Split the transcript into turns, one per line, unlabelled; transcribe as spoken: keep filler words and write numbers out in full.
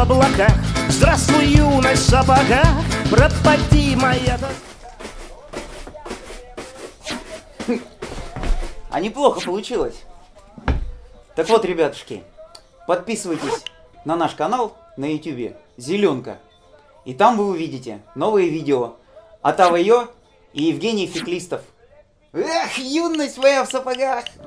облаках. Здравствуй, юность в сапогах, пропади моя тоска.
А неплохо получилось. Так вот, ребятушки, подписывайтесь на наш канал на ютубе Зеленка. И там вы увидите новые видео от Авайо и Евгений Феклистов. Эх, юность моя в сапогах!